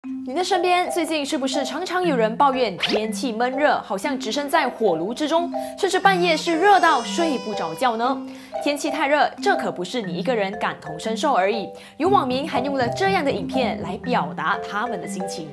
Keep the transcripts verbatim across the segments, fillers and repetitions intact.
你的身边最近是不是常常有人抱怨天气闷热，好像置身在火炉之中，甚至半夜是热到睡不着觉呢？天气太热，这可不是你一个人感同身受而已。有网民还用了这样的影片来表达他们的心情。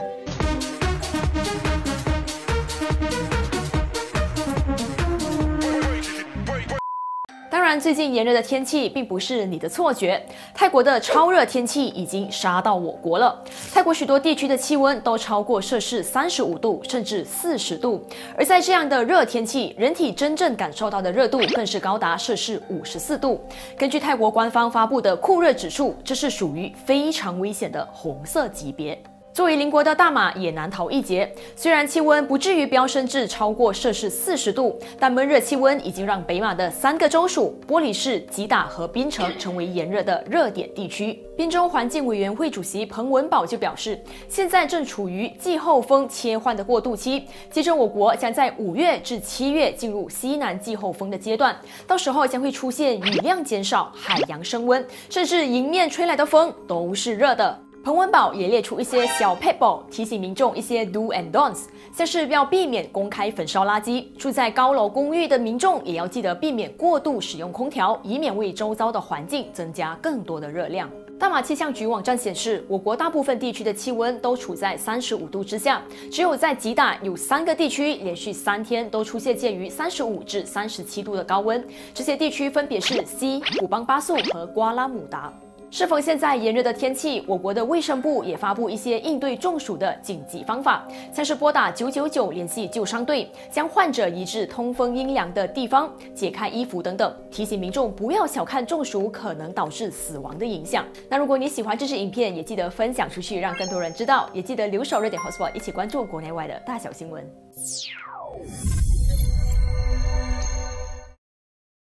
当然，最近炎热的天气并不是你的错觉。泰国的超热天气已经杀到我国了。泰国许多地区的气温都超过摄氏三十五度，甚至四十度。而在这样的热天气，人体真正感受到的热度更是高达摄氏五十四度。根据泰国官方发布的酷热指数，这是属于非常危险的红色级别。 作为邻国的大马也难逃一劫。虽然气温不至于飙升至超过摄氏四十度，但闷热气温已经让北马的三个州属——玻里市、吉打和槟城成为炎热的热点地区。宾州环境委员会主席彭文宝就表示，现在正处于季候风切换的过渡期，接着我国将在五月至七月进入西南季候风的阶段，到时候将会出现雨量减少、海洋升温，甚至迎面吹来的风都是热的。 彭文宝也列出一些小 paper， 提醒民众一些 do and don'ts， 像是要避免公开焚烧垃圾，住在高楼公寓的民众也要记得避免过度使用空调，以免为周遭的环境增加更多的热量。大马气象局网站显示，我国大部分地区的气温都处在三十五度之下，只有在吉打有三个地区连续三天都出现介于三十五至三十七度的高温，这些地区分别是西、古邦巴素和瓜拉姆达。 适逢现在炎热的天气，我国的卫生部也发布一些应对中暑的紧急方法，像是拨打九九九联系救伤队，将患者移至通风阴凉的地方，解开衣服等等，提醒民众不要小看中暑可能导致死亡的影响。那如果你喜欢这支影片，也记得分享出去，让更多人知道，也记得留守热点 hotspot 一起关注国内外的大小新闻。